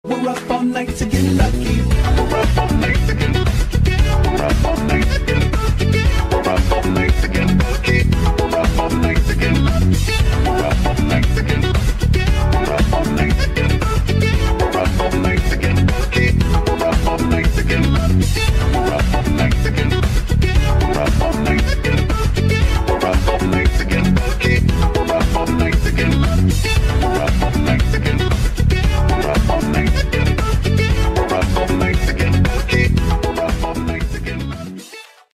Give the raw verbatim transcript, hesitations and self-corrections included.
We're up all night to get lucky. We're up all night to get lucky. We're up all night to get lucky. We're up all night to get lucky. We're up all night to get lucky. We're up all night to get lucky. We're up all night to get lucky. We're up all night to get lucky. We're up all night to get lucky. We're up all night to get lucky.